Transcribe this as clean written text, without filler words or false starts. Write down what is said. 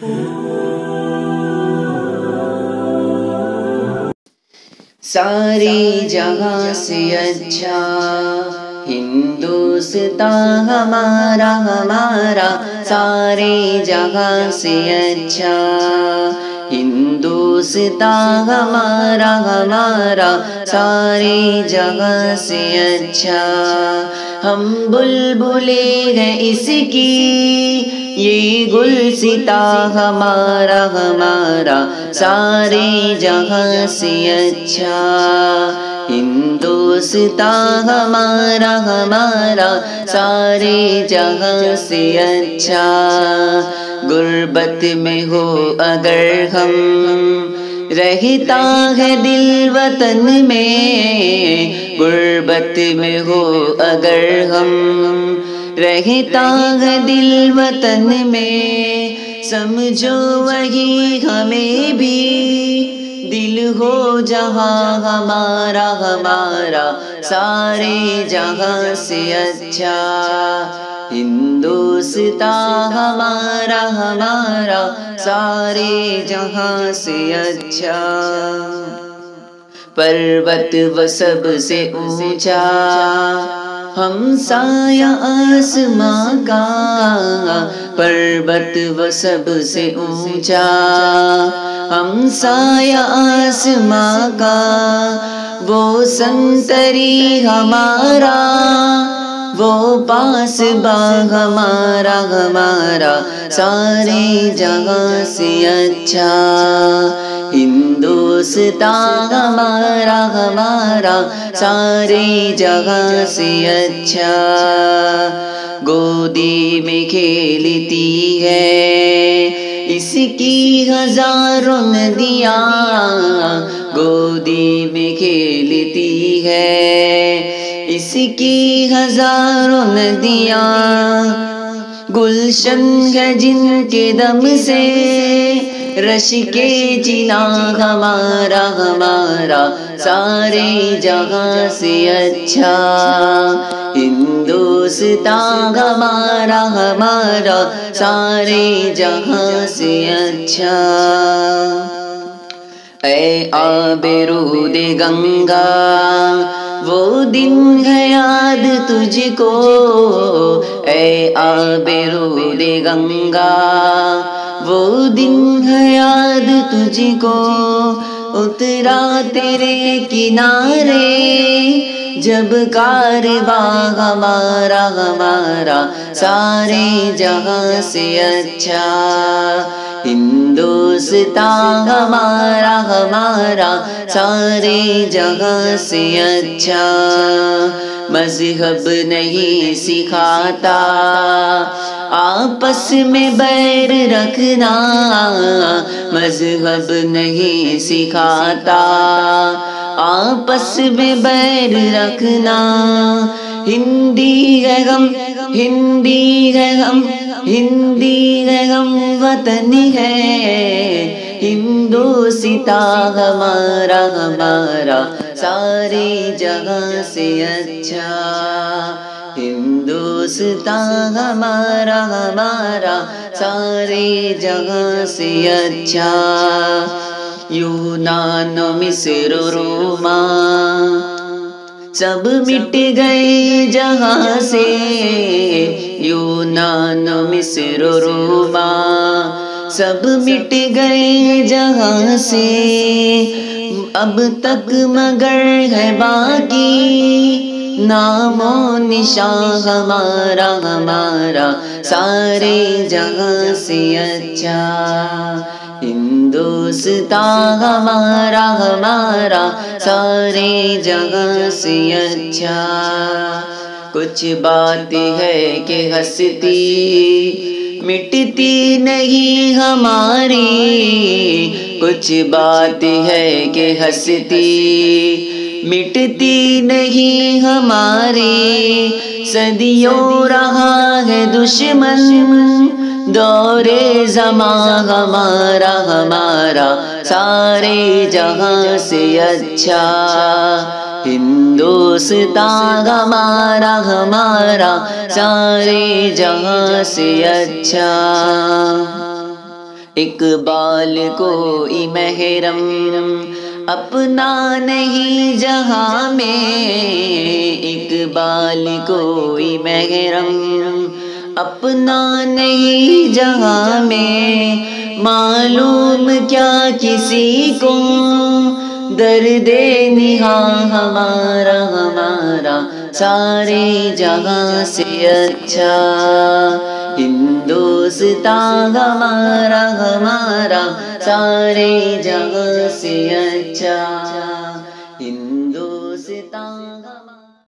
ساری جہاں سے اچھا ہندوستان ہمارا ہمارا، ساری جہاں سے اچھا ہندوستان ہمارا ہمارا، ساری جگہ سے اچھا۔ ہم بلبلیں ہیں اس کی، یہ گلستاں ہمارا ہمارا، ساری جگہ سے اچھا ہندوستان ہمارا ہمارا، ساری جگہ سے اچھا۔ غربت میں ہو اگر ہم، رہتا ہے دل وطن میں، غربت میں ہو اگر ہم، رہتا ہے دل وطن میں، سمجھو وہی ہمیں بھی دل ہو جہاں ہمارا ہمارا، سارے جہاں سے اچھا ہندوستان ہمارا ہمارا، سارے جہاں سے اچھا۔ پروت و سب سے اونچا ہمسایہ آسماں کا، پروت و سب سے اونچا ہمسایہ آسماں کا، وہ سنتری ہمارا، وہ پاس باغ ہمارا ہمارا، سارے جہاں سے اچھا ہندوستان ہمارا ہمارا، سارے جہاں سے اچھا۔ گودی میں کھیلتی ہے اس کی ہزاروں ندیاں، گودی میں کھیلتی ہے اس کی ہزاروں ندیاں، گلشن ہے جن کے دم سے رش کے جنا ہمارا ہمارا، سارے جہاں سے اچھا ہندوستان ہمارا ہمارا، سارے جہاں سے اچھا۔ اے آب رود گنگا وہ دن ہے یاد تجھ کو، اے آب رود گنگا وہ دن ہے یاد تجھ کو، اترا تیرے کنارے جب کارواں ہمارا ہمارا، سارے جہاں سے اچھا ہندوستان ہمارا ہمارا، سارے جہاں سے اچھا۔ مذہب نہیں سکھاتا آپس میں بیر رکھنا، مذہب نہیں سکھاتا آپس میں بیر رکھنا، ہندی ہے ہم ہندی ہے ہم ہندی ہے ہم، وطن ہے ہندوستان ہمارا ہمارا، سارے جہاں سے اچھا ہندوستان ہمارا ہمارا، سارے جہاں سے اچھا۔ یونان مصر روما سب مٹ گئے جہاں سے، یونان مصر روما سب مٹ گئے جہاں سے، اب تک مگر ہے باقی نام و نشان ہمارا ہمارا، سارے جہاں سے اچھا ہندوستان ہمارا ہمارا، سارے جہاں سے اچھا۔ کچھ بات ہے کہ ہستی مٹتی نہیں ہماری، کچھ بات ہے کہ ہستی مٹتی نہیں ہماری، صدیوں رہا ہے دشمن دور زمان ہمارا ہمارا، سارے جہاں سے اچھا ہندوستان ہمارا ہمارا، سارے جہاں سے اچھا۔ اقبال کوئی محرم اپنا نہیں جہاں میں، اقبال کوئی محرم اپنا نہیں جہاں میں، معلوم کیا کسی کو درد نہاں ہمارا ہمارا سارے جہاں سے اچھا، ہندوستان ہمارا ہمارا سارے جہاں سے اچھا۔